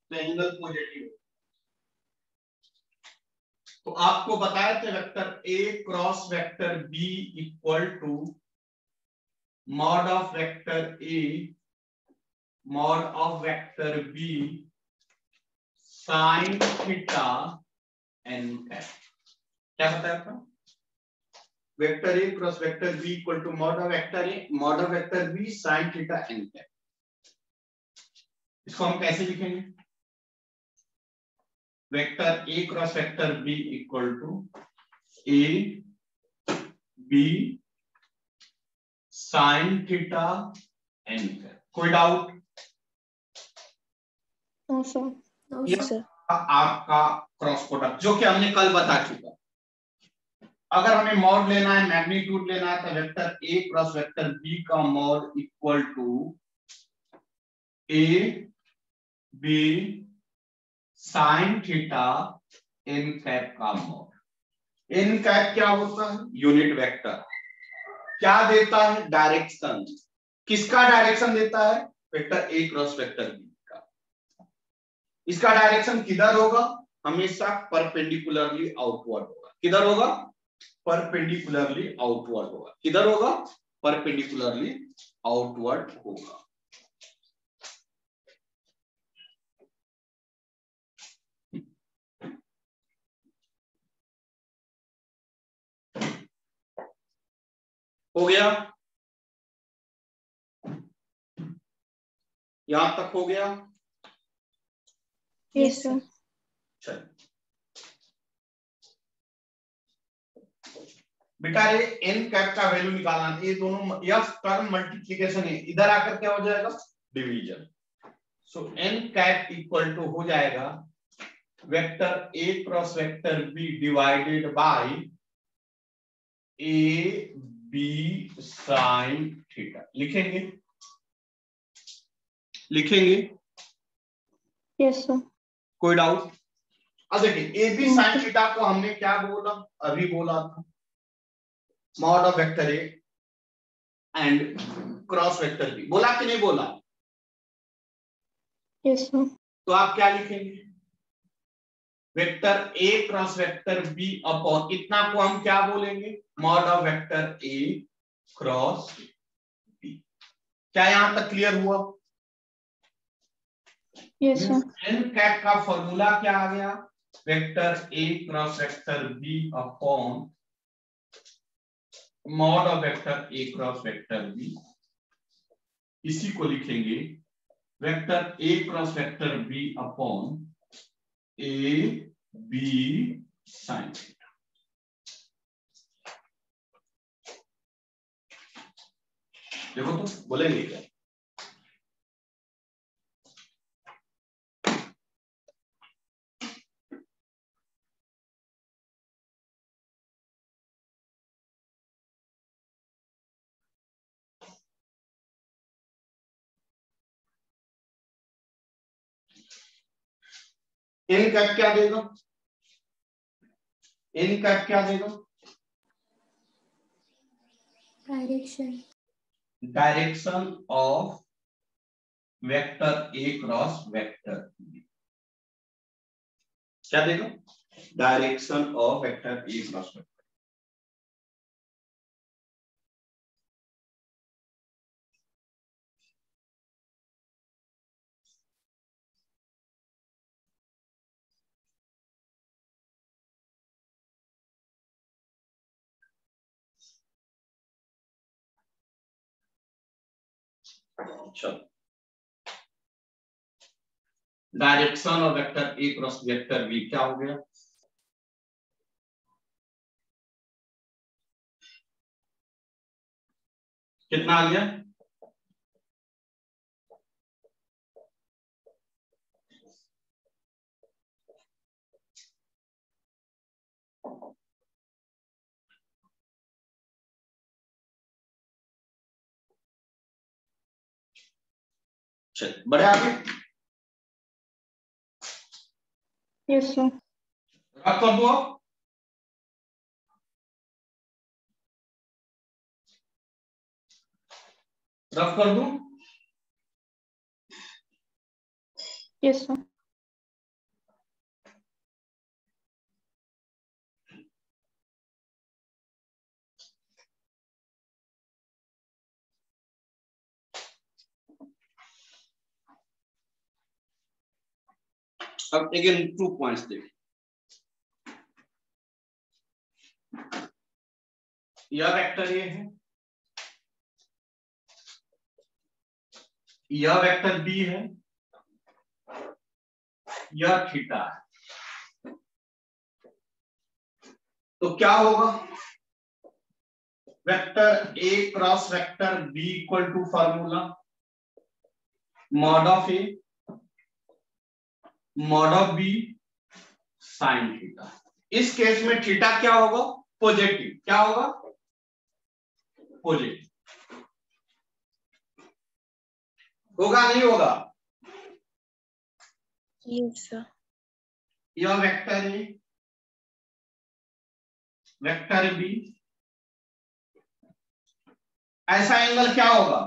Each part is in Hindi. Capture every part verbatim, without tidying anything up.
तो एंगल पॉजिटिव। तो आपको बताए थे vector A cross vector B equal to mod of vector A mod of vector B sine theta N cap. क्या बताया था? Vector A cross vector B equal to mod of vector A mod of vector B sine theta N cap. इसको हम कैसे लिखेंगे? Vector A cross vector B equal to A B sine theta N cap. कोई doubt? No sir. No sir. आपका क्रॉस प्रोडक्ट जो कि हमने कल बता चुका। अगर हमें मॉड लेना है, मैग्नीट्यूड लेना है, तो vector A cross vector B का mod equal to A B sine theta N cap का मॉड। एन कैप क्या होता है? Unit vector. क्या देता है? डायरेक्शन। किसका डायरेक्शन देता है? Vector A cross vector B का। इसका डायरेक्शन किधर होगा? हमेशा परपेंडिकुलरली आउटवर्ड होगा। किधर होगा? परपेंडिकुलरली आउटवर्ड होगा। किधर होगा? परपेंडिकुलरली आउटवर्ड होगा। हो गया? यहां तक हो गया? Yes sir. चल बेटा, ये एन कैप का वैल्यू निकालना है। ये दोनों यह टर्म मल्टीप्लिकेशन है, इधर आकर क्या हो जाएगा? Division. So N cap equal to हो जाएगा vector A cross vector B divided by A B sine theta. लिखेंगे? लिखेंगे? Yes sir. कोई डाउट? अब देखिए, ए बी साइन थीटा को हमने क्या बोला? अभी बोला था mod of vector A and cross vector B. बोला कि नहीं बोला? Yes sir. तो आप क्या लिखेंगे? Vector A cross vector B upon इतना को हम क्या बोलेंगे? Mod of vector A cross B. क्या यहां तक क्लियर हुआ? Yes sir. एन कैप का फॉर्मूला क्या आ गया? Vector A cross vector B upon mod of vector A cross vector B. इसी को लिखेंगे vector A cross vector B upon A B sine theta. देखो तो बोलेंगे क्या? एन कैप क्या देगा? एन कैप क्या देगा? Direction. Direction of vector A cross vector B. क्या देगा? Direction of vector A cross vector. चलो, direction of vector A cross vector B क्या हो गया? कितना आ गया? चल बढ़े आगे। Yes sir. रफ कर दो आप। रफ कर दूं? Yes sir. अब अगेन टू पॉइंट्स देखिए, यह वेक्टर ये है, यह वेक्टर बी है, यह थीटा है। तो क्या होगा, vector A cross vector B equal to formula mod of A mod of B sine theta. इस केस में थीटा क्या होगा, पॉजिटिव। क्या होगा, पॉजिटिव। होगा नहीं होगा, यस सर। यह वेक्टर ए वेक्टर बी, ऐसा एंगल क्या होगा,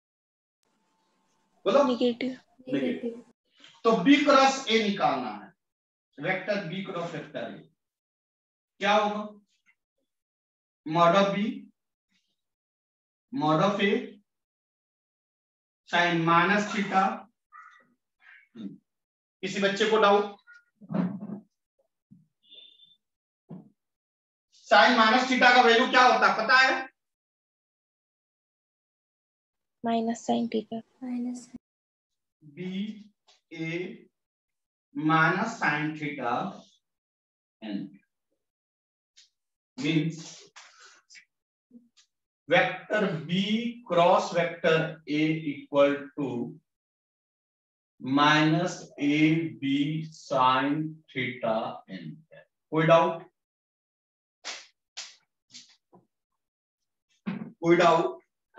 बोलो, नेगेटिव। नेगेटिव। तो बी क्रॉस ए निकालना है, vector B cross vector A क्या होगा, mod of B mod of A sine minus theta. किसी बच्चे को डाउट, साइन माइनस थीटा का वैल्यू क्या होता है पता है, minus sine theta. Minus B A minus sine theta N means vector B cross vector A equal to minus A B sine theta N. कोई डाउट, कोई डाउट?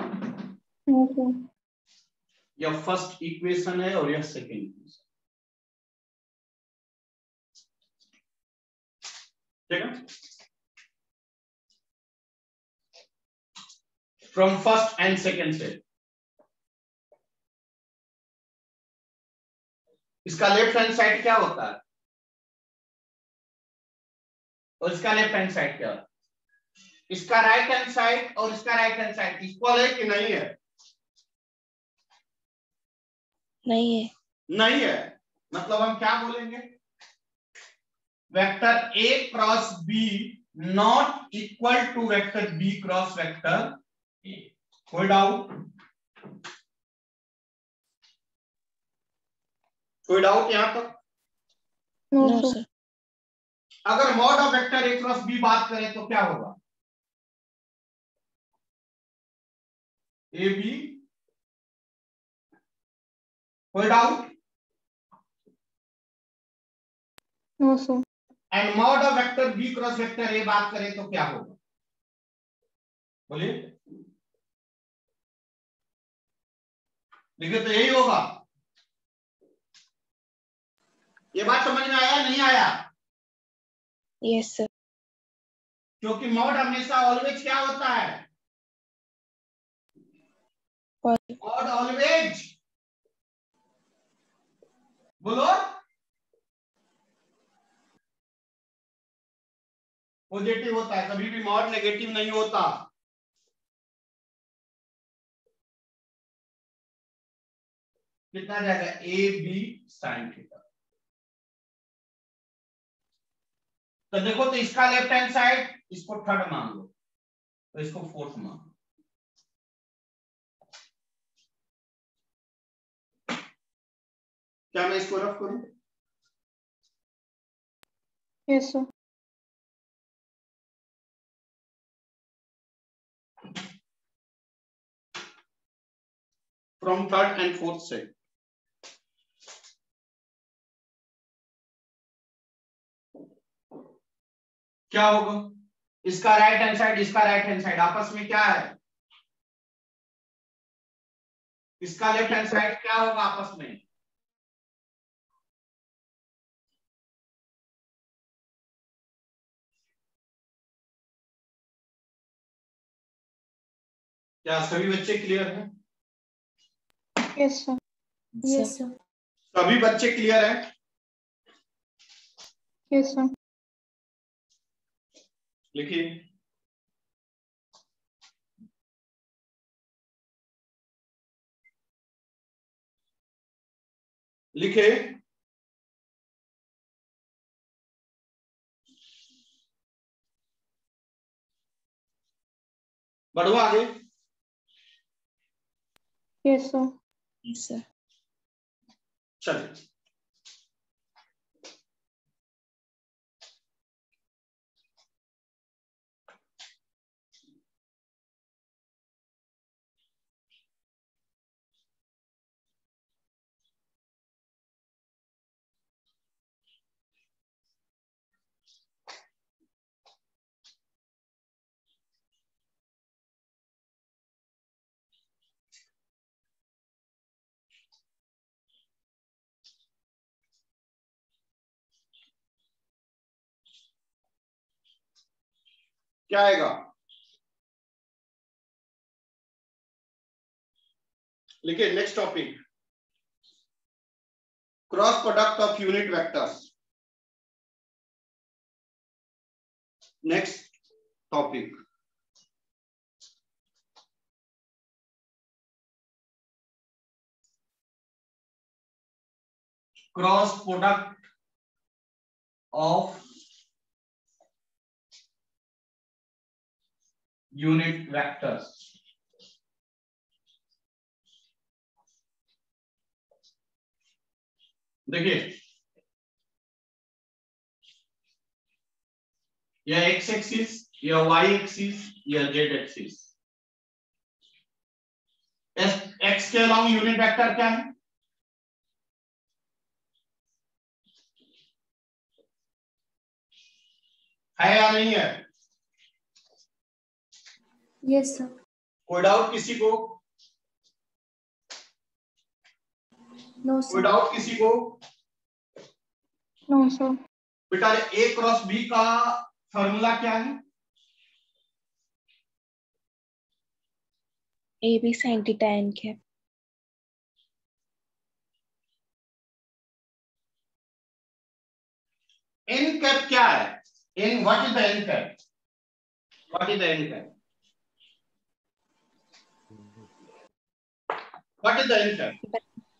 यह फर्स्ट इक्वेशन है और यह सेकेंड इक्वेशन, ठीक है। फ्रॉम फर्स्ट एंड सेकेंड से इसका लेफ्ट हैंड साइड क्या होता है और इसका लेफ्ट हैंड साइड क्या होता है, इसका राइट हैंड साइड और इसका राइट हैंड साइड इक्वल है कि नहीं है, नहीं है। नहीं है, मतलब हम क्या बोलेंगे, vector A cross B not equal to vector B cross vector A. कोई डाउट, कोई डाउट यहां तक? No sir. अगर mod of vector A cross B बात करें तो क्या होगा, ए बी। कोई doubt? No sir. And mod of vector B cross vector A बात करें तो क्या होगा, बोलिए, देखिए तो यही होगा। ये बात समझ में आया नहीं आया? Yes sir. क्योंकि मॉड हमेशा ऑलवेज क्या होता है, मॉड ऑलवेज, बोलो, पॉजिटिव होता है, कभी भी मॉड नेगेटिव नहीं होता। कितना जाएगा, ए बी साइन थीटा। तो देखो, तो इसका लेफ्ट हैंड साइड इसको थर्ड मान लो, तो इसको फोर्थ मान लो। क्या मैं इसको रफ करूं? Yes sir. From third and fourth से क्या होगा, इसका राइट हैंड साइड इसका राइट हैंड साइड आपस में क्या है, इसका लेफ्ट हैंड साइड क्या होगा आपस में, क्या सभी बच्चे क्लियर हैं? Yes sir. Yes sir. सभी बच्चे क्लियर हैं? Yes sir. लिखिए, लिखे बढ़ो आगे। Yes, sir. Yes, sir. चलिए क्या आएगा, लिखिए next topic, cross product of unit vectors. Next topic, cross product of unit vectors. देखिए यह एक्स एक्सिस, यह वाई एक्सिस, यह जेड एक्सिस। एक्स के अलावा यूनिट वेक्टर क्या है, है या नहीं है? Yes, sir. कोई डाउट किसी को? No, कोई sir. डाउट किसी को? No, sir. बेटा ए क्रॉस बी का फॉर्मूला क्या है? A B sin theta n cap. N cap क्या है? N, what is the N cap? What is the N cap? What is the N cap?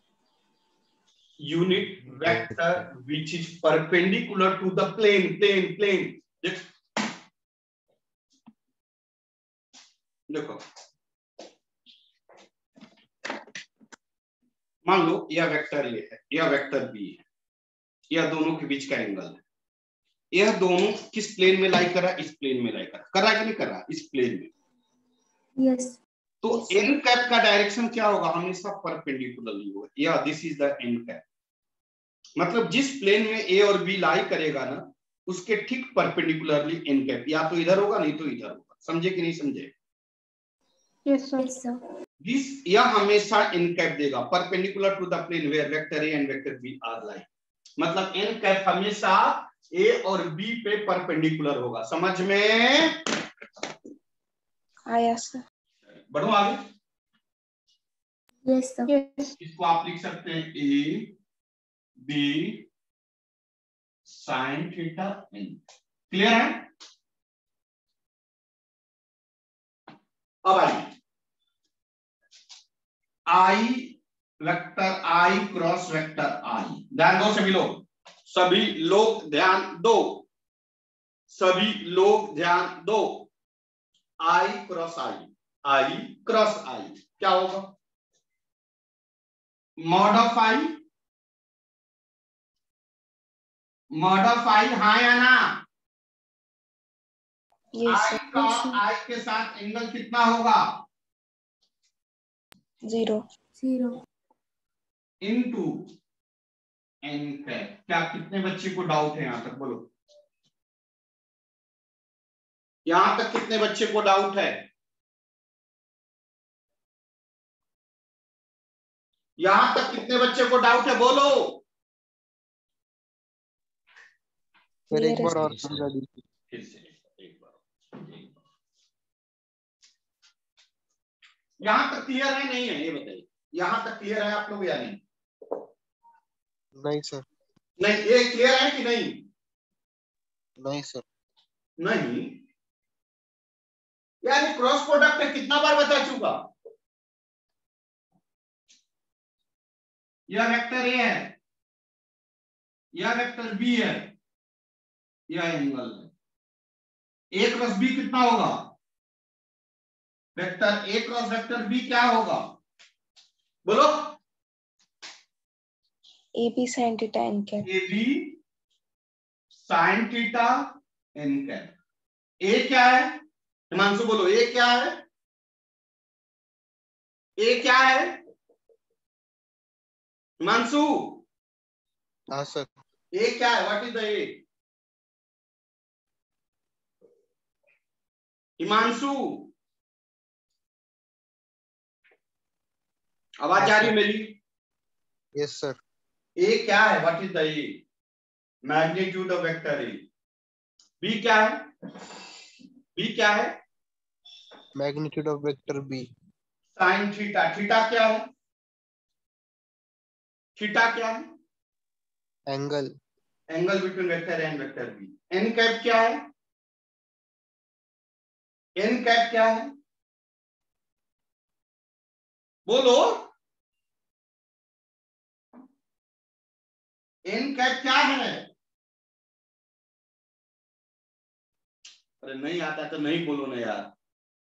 Unit vector which is perpendicular to the plane. Plane plane देखो, मान लो यह वेक्टर ए है, यह वेक्टर बी है, यह दोनों के बीच का एंगल है। यह दोनों किस प्लेन में लाई कर रहा है? इस प्लेन में लाई कर रहा है, कि नहीं कर रहा? इस प्लेन में। Yes. तो एन कैप का डायरेक्शन क्या होगा? हमेशा परपेंडिकुलरली होगा। या this is the N cap, मतलब जिस प्लेन में ए और बी लाई करेगा ना, उसके ठीक परपेंडिकुलरली एन कैप या तो इधर होगा नहीं तो इधर होगा। समझे कि नहीं समझे? Yes, sir. Yes, sir. This यह हमेशा एन कैप देगा, perpendicular to the plane where vector A and vector B are lying. मतलब एन कैप हमेशा ए और बी पे परपेंडिकुलर होगा। समझ में आया सर। बढ़ो आगे। Yes, sir. Yes. इसको आप लिख सकते हैं A B sine theta N. Clear है? अब आइए, I vector I cross vector I. ध्यान दो सभी लोग, सभी लोग ध्यान दो, सभी लोग ध्यान दो। आई cross I, I cross I क्या होगा? Mod of I, mod of I, हाँ या ना? आई का आई के साथ एंगल कितना होगा? Zero. Zero. Into N cap. क्या कितने बच्चे को डाउट है यहां तक? बोलो, यहां तक कितने बच्चे को डाउट है? यहां तक कितने बच्चे को डाउट है? बोलो। फिर एक बार और समझा दीजिए। फिर से एक बार, यहां तक क्लियर है नहीं है? ये बताइए, यहां तक क्लियर है आप लोग या नहीं? नहीं सर। नहीं, ये क्लियर है कि नहीं? नहीं सर। नहीं, यानी क्रॉस प्रोडक्ट है, कितना बार बता चुका? यह वेक्टर ए है, यह वेक्टर बी है, यह एंगल है। ए क्रॉस बी कितना होगा? Vector A cross vector B क्या होगा? बोलो। A B sine theta N cap. A B sine theta N cap. A क्या है हिमांशु? बोलो ए क्या है? ए क्या है हिमांशु? हाँ सर। ए क्या है? What is the A? Himanshu आवाज आ रही है मेरी? Yes sir. ए क्या है? What is the A? Magnitude of vector A. B क्या है? बी क्या है? Magnitude of vector B. Sine theta. Theta क्या है? थीटा क्या है? Angle. Angle between vector A and vector B. N cap क्या है? एन कैप क्या है? बोलो। एन कैप क्या है? अरे नहीं आता तो नहीं बोलो ना यार।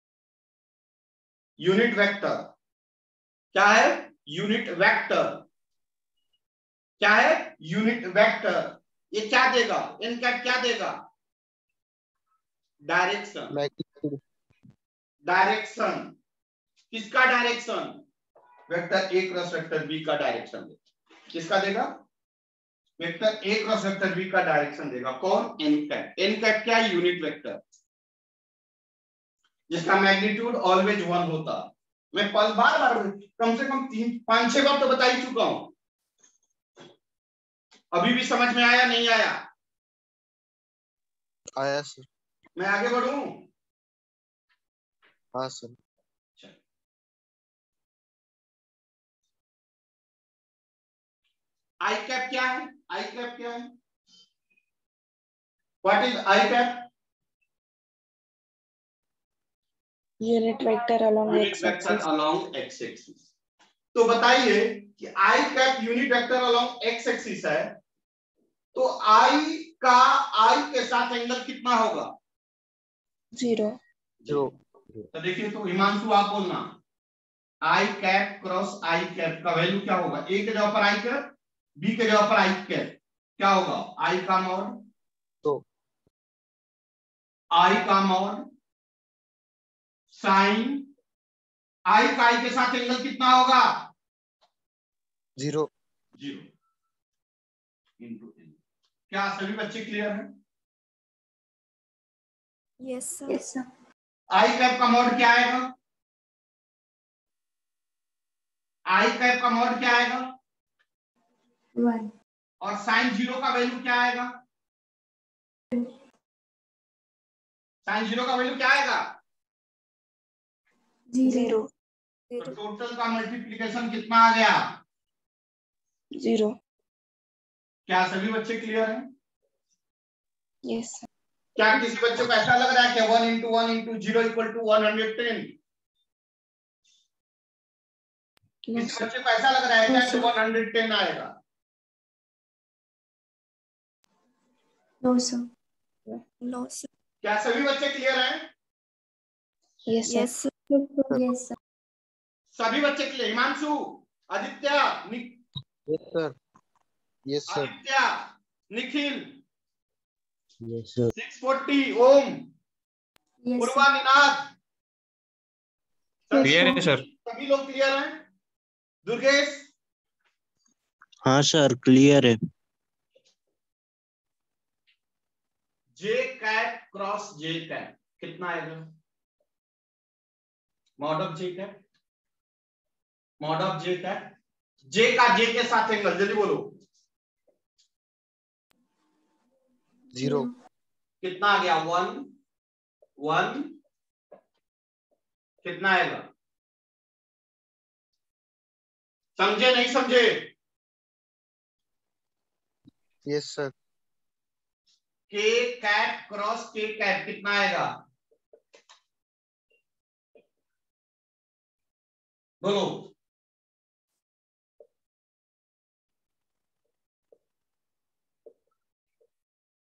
यूनिट वेक्टर क्या है? यूनिट वेक्टर क्या है? Unit vector. ये क्या देगा? एन कैप क्या देगा? डायरेक्शन। मैग्नीट्यूड। डायरेक्शन किसका? Direction vector A cross vector B का डायरेक्शन देगा। किसका देगा? Vector A cross vector B का डायरेक्शन देगा। कौन? N cap. एन कैप क्या है? यूनिट वेक्टर जिसका मैग्नीट्यूड ऑलवेज वन होता। मैं पल बार बार कम से कम तीन पांच छह बार तो बता ही चुका हूं। अभी भी समझ में आया? नहीं आया? आया सर। मैं आगे बढ़ूं? हाँ सर। आई कैप क्या है? आई कैप क्या है? What is I cap? Unit vector along unit X vector axis. Along X axis. तो बताइए कि I cap unit vector along X axis है तो आई का आई के साथ एंगल कितना होगा? जीरो। जीरो। तो देखिए, तो हिमांशु आप बोलना I cap cross I cap का वैल्यू क्या होगा? ए के जगह पर आई कैप, बी के जगह पर आई कैप क्या होगा? आई का मॉड तो आई का मॉड साइन आई का आई के साथ एंगल कितना होगा? जीरो। Zero into N. क्या सभी बच्चे क्लियर हैं? Yes sir. Yes sir. I cap का मॉड क्या आएगा? आई कैप का मॉड क्या आएगा? वन। और साइन जीरो का वैल्यू क्या आएगा? साइन जीरो का वैल्यू क्या आएगा? जीरो। तो टोटल का मल्टीप्लीकेशन कितना आ गया? जीरो। क्या सभी बच्चे क्लियर हैं? Yes sir. क्या किसी बच्चे को ऐसा लग रहा है कि one into one into zero equal to one hundred ten? किसी बच्चे को ऐसा लग रहा है क्या कि वन हंड्रेड टेन आएगा? No sir. No sir. क्या सभी बच्चे क्लियर हैं? Yes sir. Yes sir. Yes sir. सभी बच्चे क्लियर? हिमांशु, आदित्य, नि- yes sir. Yes sir. Aditya, Nikhil, yes sir. Six forty, ओम, यस पूर्वा, सर। निनाद, सभी क्लियर है सर। सभी लोग क्लियर हैं? दुर्गेश, हाँ सर क्लियर है। J cap cross J cap कितना आएगा? Mod of J cap, mod of J cap, J का जे के साथ एंगल जल्दी बोलो। जीरो। कितना आ गया? वन वन कितना आएगा? समझे नहीं समझे? Yes sir. K cap cross K cap कितना आएगा? बोलो।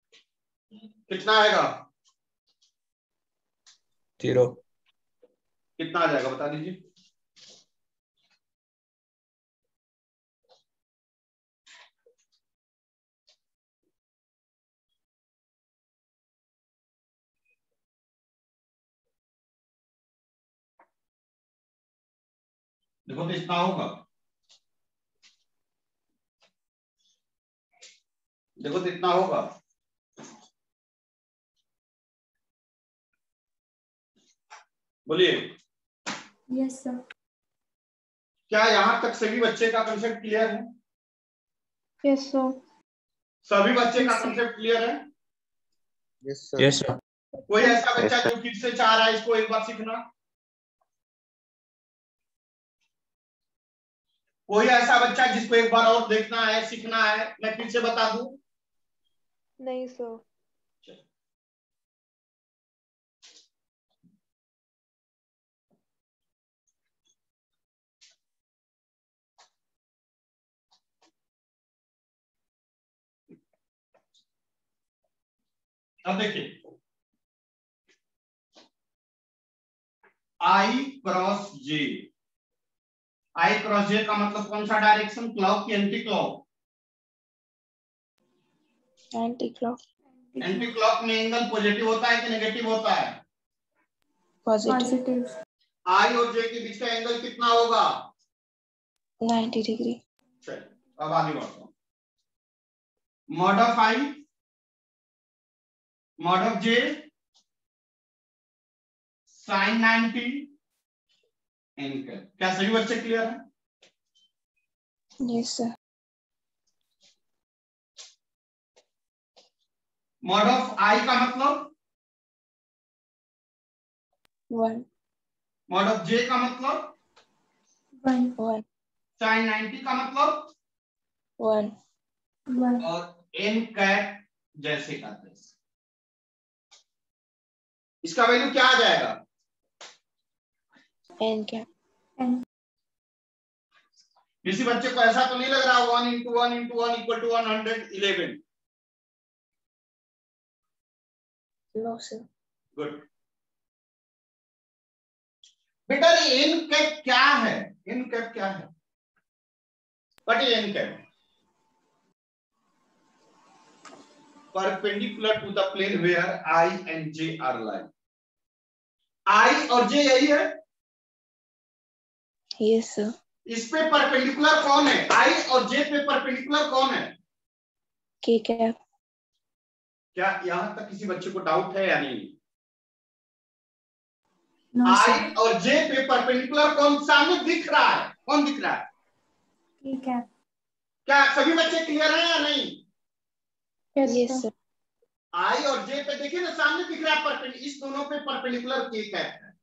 कितना आएगा? जीरो। कितना आ जाएगा बता दीजिए। देखो तो इतना होगा, देखो तो इतना होगा। बोलिए। Yes sir. क्या यहां तक सभी बच्चे का कंसेप्ट क्लियर है? Yes sir. सभी बच्चे का Yes, sir. कंसेप्ट क्लियर है? Yes sir. Yes sir. कोई ऐसा बच्चा जो फिर से चाह रहा है इसको एक बार सीखना? कोई ऐसा बच्चा जिसको एक बार और देखना है, सीखना है, मैं फिर से बता दूं? नहीं सर। अब देखिए, आई क्रॉस जे, आई क्रॉस जे का मतलब कौन सा डायरेक्शन, क्लॉक की anti clock? Anti clock. Anti clock में एंगल पॉजिटिव होता है कि नेगेटिव होता है? पॉजिटिव। पॉजिटिव। आई और जे के बीच का एंगल कितना होगा? Ninety degree. चलिए अब आगे बढ़ता हूं। Mod of I, mod of J, sine ninety, angle. क्या सभी बच्चे क्लियर है? Yes sir. Mod of I का मतलब वन। मॉड ऑफ जे का मतलब वन। वन। साइन नाइन्टी का मतलब वन। वन। और एन कैप जैसे का तैसे। इसका वैल्यू क्या आ जाएगा? N cap. एन। किसी बच्चे को ऐसा तो नहीं लग रहा one into one into one equal to one hundred eleven? No sir. Good. बेटा ये एन कैप क्या है? एन कैप क्या है? What is N cap? Perpendicular to the plane where I and J are line. I और जे यही है? Yes sir. इस पे परपेंडिकुलर कौन है? आई और जे पे परपेंडिकुलर कौन है? के कैप। क्या यहां तक किसी बच्चे को डाउट है या नहीं? No I sir. और जे पे परपेंडिकुलर कौन सामने दिख रहा है? कौन दिख रहा है? ठीक है। क्या सभी बच्चे क्लियर हैं या नहीं? Yes sir. आई और जे पे देखिए ना, सामने दिख रहा है परपेंडिकुलर, इस दोनों पे परपेंडिकुलर के कैप है।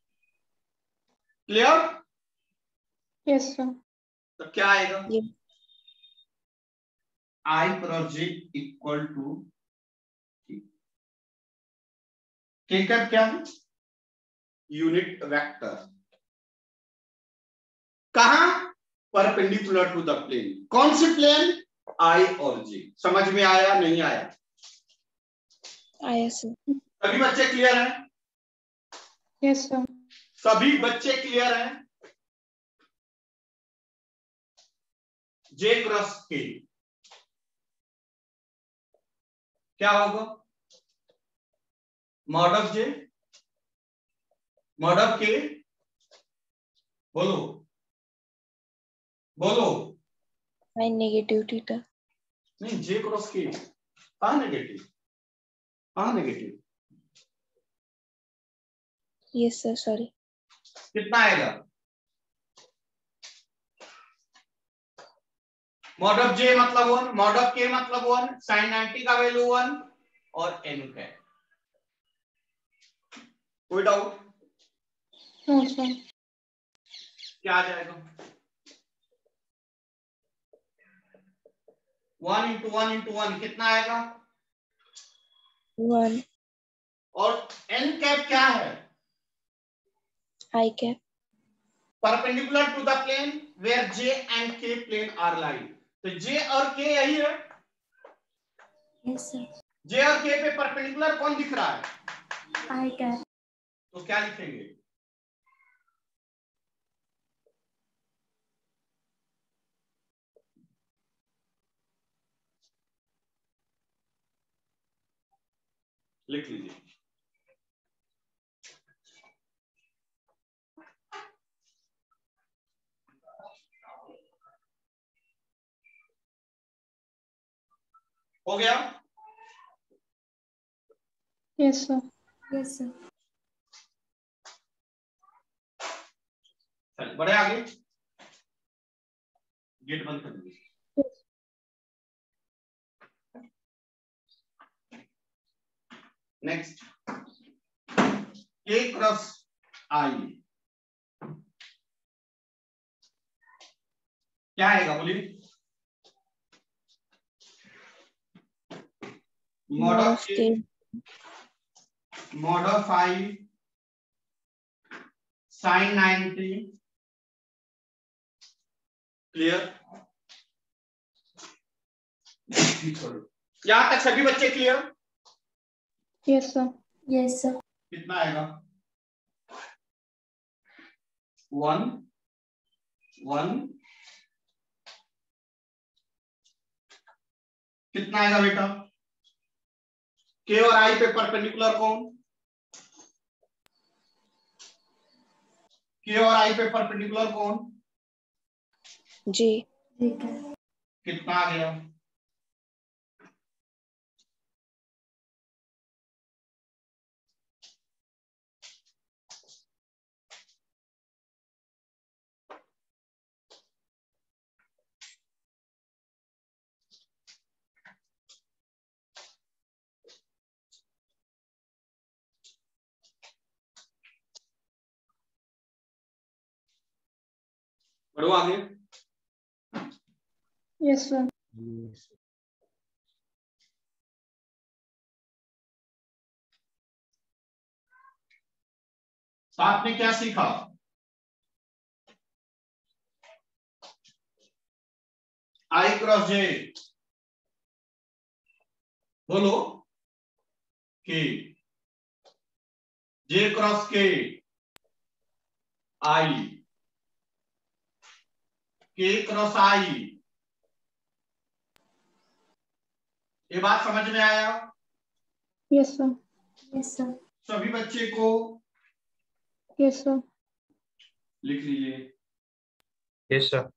क्लियर? Yes sir. तो क्या आएगा? Yes. I cross J equal to K cap क्या है? Unit vector. कहां? Perpendicular to the plane. कौन सी प्लेन? आई और जे। समझ में आया नहीं आया? आया सर। सभी बच्चे क्लियर हैं? Yes sir. सभी बच्चे क्लियर हैं? जे क्रॉस के क्या होगा? Mod of J, mod of K, बोलो बोलो। Sine negative theta. नहीं, जे क्रॉस के कहां नेगेटिव, कहां नेगेटिव? Yes sir sorry. कितना आएगा? मॉड ऑफ जे मतलब वन, मॉड ऑफ के मतलब वन, साइन नाइन्टी का वैल्यू वन और एन का। कोई डाउट? No sir. क्या आ जाएगा? One into one into one कितना आएगा? वन। और एन कैप क्या है? I cap. Perpendicular to the plane where J and K plane are line. तो जे और के यही है? Yes sir. जे और के पे परपेंडिकुलर कौन दिख रहा है? I cap. तो क्या लिखेंगे? लिख लीजिए। हो गया? Yes, sir. Yes, sir. चलिए बढ़े आगे, गेट बंद कर दीजिए। नेक्स्ट, ए क्रॉस आई क्या आएगा बोलिए? मॉड ऑफ के, mod of I sine ninety. Clear? यहां तक सभी बच्चे clear? Yes, sir. Yes, sir. कितना आएगा? वन वन कितना आएगा बेटा? के और आई पे परपेंडिकुलर कौन? के और आई पे परपेंडिकुलर कौन? J. ठीक है। कितना आ गया? बढ़ो आगे। Yes, sir. तो आपने क्या सीखा? आई क्रॉस जे, बोलो के, जे क्रॉस के आई, के क्रॉस आई। ये बात समझ में आया? Yes, sir. Yes, sir. सभी बच्चे को Yes, sir. लिख लीजिए। Yes, sir.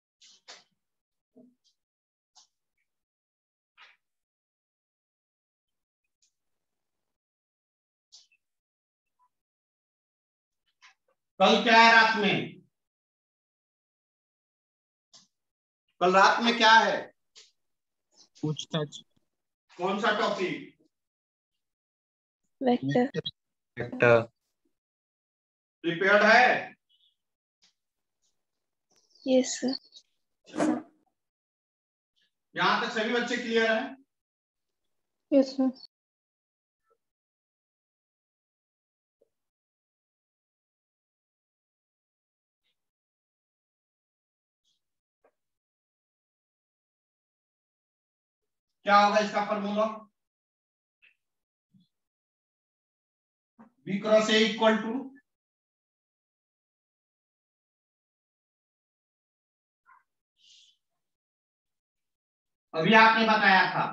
कल क्या है रात में? कल रात में क्या है? पूछताछ। कौन सा टॉपिक? Vector. Vector. प्रिपेयर्ड है? Yes, sir. Sir. यहां तक सभी बच्चे क्लियर हैं? Yes, sir. क्या होगा इसका formula? B cross A equal to अभी आपने बताया था,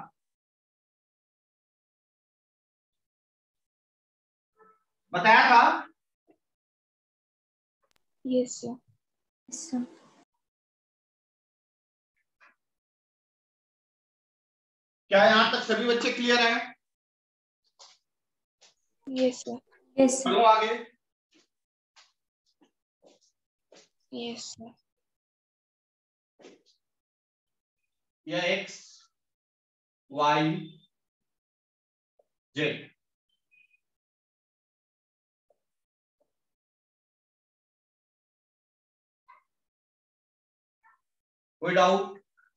बताया था? Yes, sir. Yes, sir. क्या यहां तक सभी बच्चे क्लियर हैं? Yes, sir. Yes, sir. चलो आगे। Yes, sir. यह एक्स वाई जेड, कोई डाउट?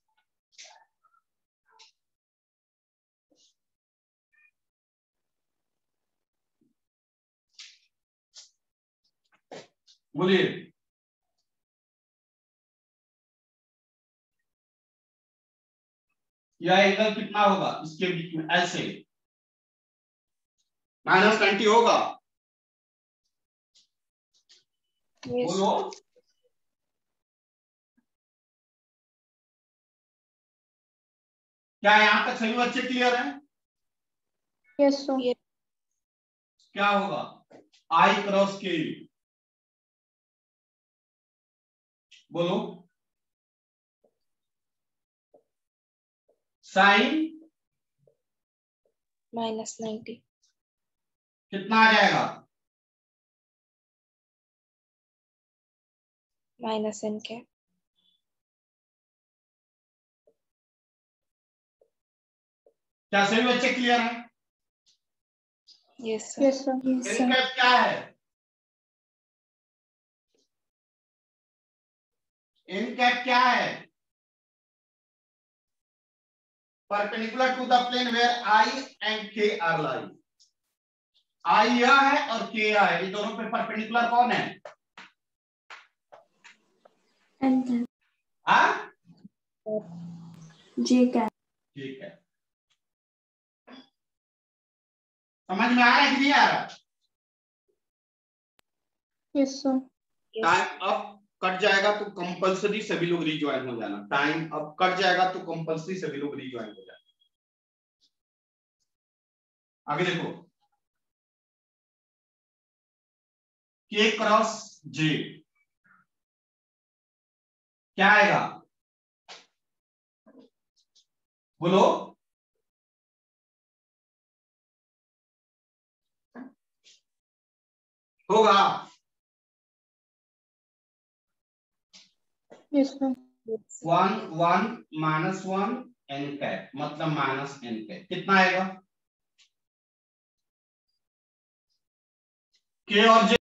बोलिए। यह एंगल कितना होगा इसके बीच में? ऐसे माइनस ट्वेंटी होगा। Yes, बोलो। sir. क्या यहां तक सभी बच्चे क्लियर हैं? Yes, sir. Yes. क्या होगा, आई क्रॉस के, बोलो साइन माइनस नाइन्टी, कितना आ जाएगा, माइनस एन कैप। क्या सभी बच्चे क्लियर है? Yes sir. Yes sir yes N sir cap क्या है, एन कैप क्या है, perpendicular to the plane where I and K are lying. I यह है और के यह है, ये दोनों पे परपेंडिकुलर कौन है, एन कैप हाँ जे कैप। ठीक है, समझ में आ रहा है कि नहीं आ रहा? यस सर टाइम अब कट जाएगा तो कंपलसरी सभी लोग रिज्वाइन हो जाना, टाइम अब कट जाएगा तो कंपलसरी सभी लोग रिज्वाइन हो जाना। आगे देखो, के क्रॉस जे क्या आएगा, बोलो होगा, yes sir one one minus one N cap, मतलब माइनस एन कैप, कितना आएगा, के और जे